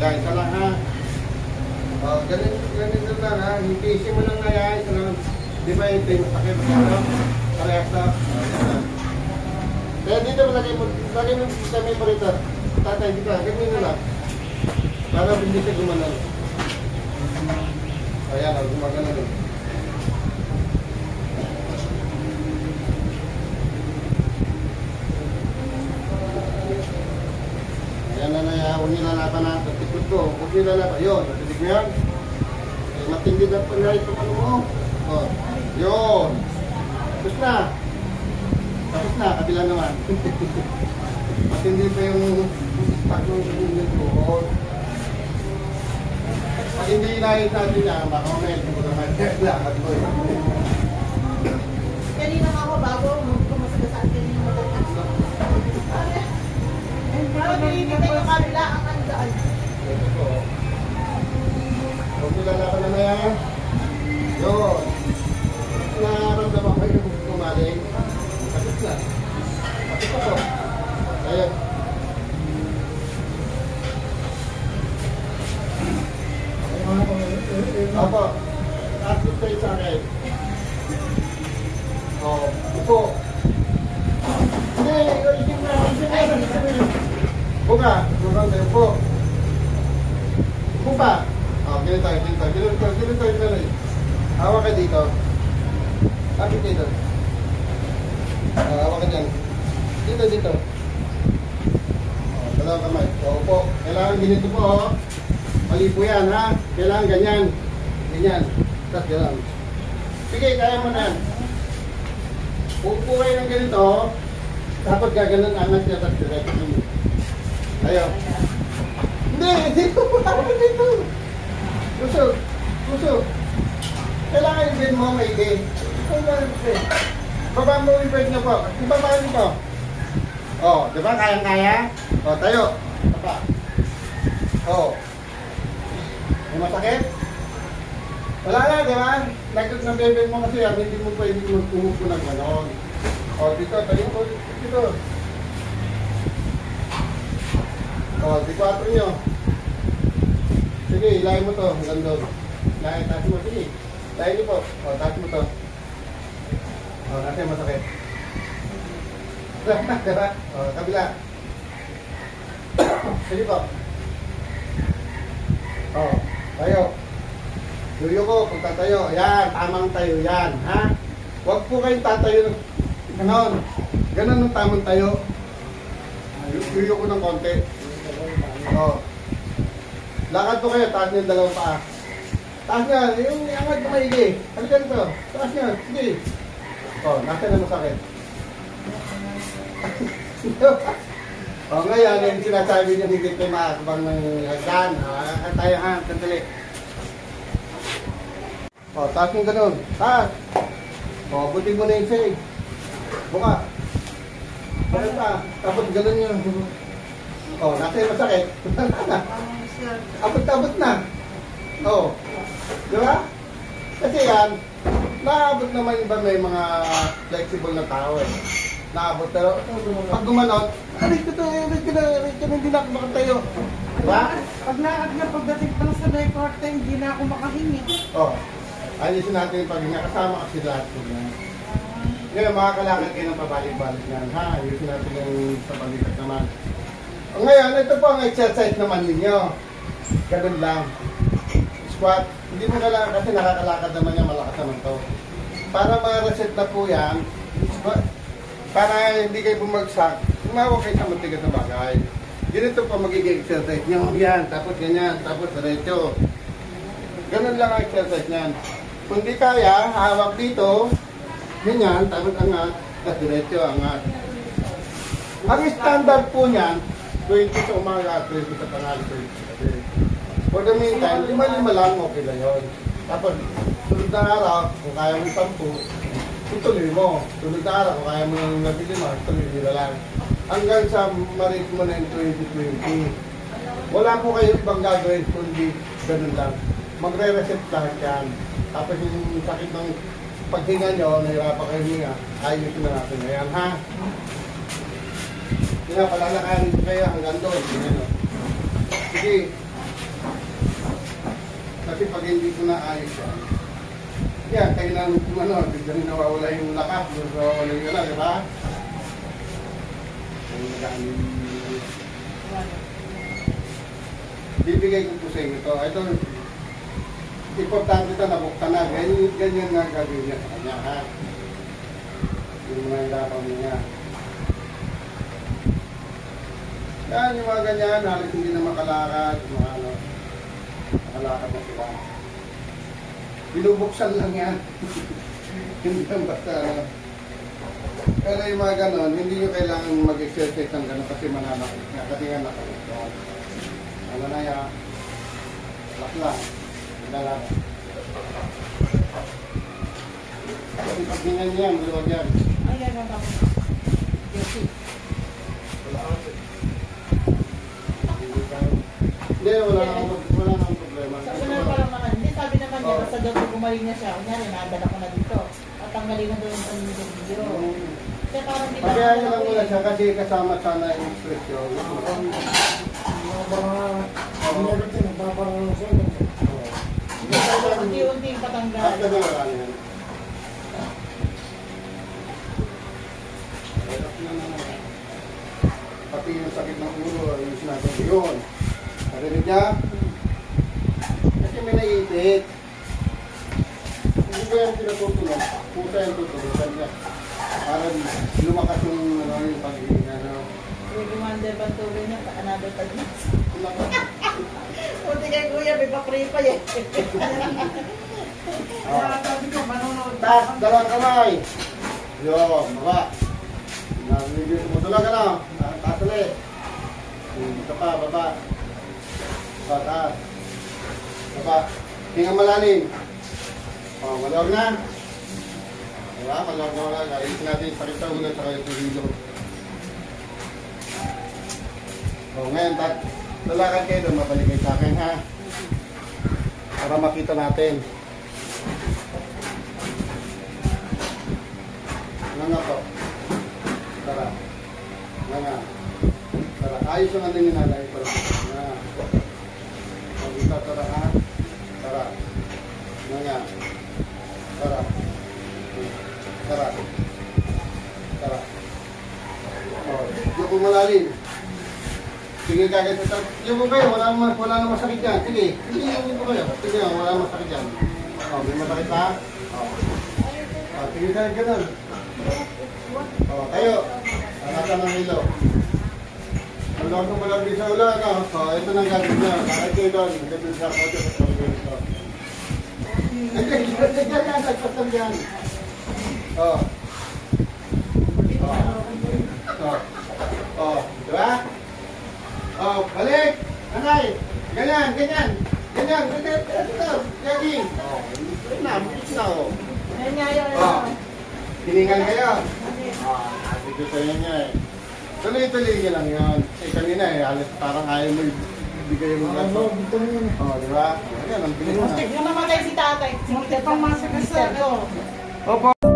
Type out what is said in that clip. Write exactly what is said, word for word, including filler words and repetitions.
Guys, isa lang ha. Oh, ganun, ganun lang ha. Hipisi mo lang na yan. Isa lang. Di ba yung tayo masakit? Ano? Parehas na. Oh, yan na. Kaya dito malagay mo, lagay mo sa may parito. Tatay, dito lang. Ganyan mo lang. Para hindi siya gumanan. Ayan, oh, gumagana din. Ayan na na, huwag nilalaban na sa tikot ko. Huwag nilalaban. Yun, natitig mo yan. Eh, matindi na pa na itong ano mo. Oh, yun. Tapos na. Tapos na, kabila naman. Matindi pa yung stock ng yung ko. Pag hindi inayos natin yan, baka may hindi mo naman lakad ko. Kanina nga ako bago, kumasaga sa atin yung matatas. Pero nililitan yung kabila ang andaan. Ito po. Huwag nilalaban na na yan. Yun. Naramdaman ko yung kumaling. Kapit na. Kapit na po. Ayan. Apo. Tapos tayo sa akin. O. Upo. Hindi. Isin na. Isin na. Isin na. Buka. Buka tayo. Upo. Upo pa. O. Ganito tayo. Ganito tayo. Ganito tayo. Ganito tayo. Ganito tayo. Hawa ka dito. Kapit dito. Uh, hawa ka dyan. Dito, dito. O, dalawang kamay. O, upo. Kailangan ganito po, o. Mali po yan, ha? Kailangan ganyan. Ganyan. Tapos gano'n. Sige, kaya mo na yan. Upo kayo ng ganito, tapos gaganon angat niya sa direct. Tayo. Hindi, dito pa. Dito. Kusog. Kusog. Kailangan yung din mo maigi. Baba mo yung bed niyo po. Ibaba niyo po. O, di ba? Kayang-kaya? O, tayo. Papa. O. May masakit? Wala na, di ba? Nagkot ng bebe mo kasi yan, hindi mo pwede umupo ng ganon. O, dito, tayo po. Dito. O, di kwatro nyo. Sige, ilahin mo to. Hanggang doon. Ilahin, taas mo. Sige. Ilahin nyo po. O, taas mo to. O, nasa yung masakit. Diba? O, kabila. Sige po. O, tayo. Yuyo ko, kung tatayo. Ayan, tamang tayo yan. Ha? Huwag po kayong tatayo. Ganon. Ganon ang tamang tayo. Yuyo ko ng konti. O. Lakad po kayo, taas niyo yung dalawang paa. Taas niyo, yung angat ko maigi. Halika nito. Taas niyo, sige. O, nasa na masakit. O, ngayon, yung sinasabi niyo hindi kayo makakabang ng hagdan. O, tayo ha, sandali. O, taas yung ganun. Taas. O, buti mo na yung save. Buka. Buka pa. Tapos ganun yun. O, nasa yung masakit. Abot-abot na. O. Di ba? Kasi yan, naabot naman iba may mga flexible na tao eh. Naabot. Pero pag gumanot, aray ko to, aray ko na, aray ko na, hindi na ako makatayo. Diba? Pag naag na pagdating pa sa record time, hindi na ako makahingi. O. Ayusin natin yung paghinga. Kasama kasi lahat ko yan. Ngayon, makakalakad kayo ng pabalik-balik yan. Ha? Ayusin natin yung sa balikat naman. O ngayon, ito po ang exercise naman ninyo. Ganun lang. Squat. Hindi mo kailangan kasi nakakalakad naman yan. Malakas naman to. Para ma-reset na po yan, squat. Para hindi kayo bumagsak, umawag kayo sa matigas na bagay. Ganito po magiging exercise nyo. Yan. Tapos ganyan. Tapos diretso. Ganun lang ang exercise niyan. Kung di kaya, hawak dito, ganyan, tapos angat, at diretso angat. Ang standard po niyan, twenty sa umaga, twenty sa tanghali, twenty sa gabi. For the meantime, lima-lima lang, okay lang yun. Tapos, sunod na araw, kung kaya mo sampu, tutuloy mo. Sunod na araw, kung kaya mo yung nabilima, tuloy nila lang. Hanggang sa ma-rate mo na yung twenty twenty. Wala po kayo ibang gagawin, kundi ganun lang. Magre-reset lahat yan. Tapos yung sakit ng paghinga nyo, nahirapan kayo hinga, ayusin na natin. Ayan, ha? Hindi na, palalakarin kayo hanggang doon. Sige. Kasi pag hindi ko naayos yan, yan, kailangan kung ano, biglang nawawala yung lakas, nawawala yung wala, di ba? Ang nagaling, bibigay ko po sa inyo ito. Ito, importante ito, nabuktan na. Ganyan, ganyan na gagawin niya sa kanya, ha? Yung mga hirapan niya. Yan, yung mga ganyan, halos hindi na makalakad, mga ano, makalakad na sila. Binubuksan lang yan. Hindi lang basta, ano. Pero yung mga ganon, hindi nyo kailangan mag-exercise ng ganon kasi mananakit nga, kasi nga nakakit. Ano na yan, lak lang, dalag. Kasi pag ganyan yan, maluwag yan. Ayan ang ako. Guilty. Hindi, wala nang wala nang problema. Sa una pa lang naman, hindi sabi naman niya, basta daw pag gumaling na siya, kunyari, nadala ko na dito. At tanggalin na doon ang video. Kaya parang di ba? Kaya nyo lang muna siya kasi kasama sana yung expression. Unti-unti yung patanggal. Basta na wala yan. Pati yung sakit ng ulo, ayos natin yun. Narinig niya? Kasi may naiipit. Hindi ko yan pinatutulog. Pusa yung tutulog niya. Para lumakas yung, ano, yung pag-iing, ano. Yung Commander Bantuloy na, another tag na. Puti kay Kuya, may pa-pray pa yan. Sabi ko, manonood. Taas, dalawang kamay. Yun, baba. Tumutulog ka na. Taas ulit. Ito pa, baba. Baba, taas. Baba. Tingnan malalim. O, malawag na. Diba? Malawag na wala. Galitin natin yung sakit sa ulo at saka yung hilo. O, ngayon, tat lalakad kayo doon. Mabalik kayo sa akin, ha? Para makita natin. Ano nga po? Tara. Ano nga? Tara. Ayos yung ano yung nanay ko. Ano nga? Pagkita, tara ha? Tara. Ano nga? Tara. Tara. Tara. O, yung kung malalim. Sige kagad sa tara. Yung kung kayo, wala naman, wala naman masakit yan. Sige. Sige yung kung kayo. Sige, wala naman masakit yan. O, may masakit ha? O. O, sige kagad ganun. O, tayo. Anatan ng hilo. Malawag ng malawag din sa ulo, ano? O, ito nang gagawin niya. Nakit kayo doon. Nagkabili sa kote. Nagkabili yan. Nagpasal yan. O. O. O. O. Diba? O, balik. Anay. Ganyan, ganyan. Ganyan. Ganyan. Ito. Jogging. O. Ito na. Ito na. O. Ayan nga yun. O. Hiningan kayo. Ah, sabi ko sa inyo eh. Tuloy-tuloy nyo lang yun. Eh, kanina eh, halos parang ayaw mo ibigay yung mga. Oo, oh, di ba? Ayan, ang bilis na. Muntik na namatay si tatay. Muntik pang masagasal. Opo.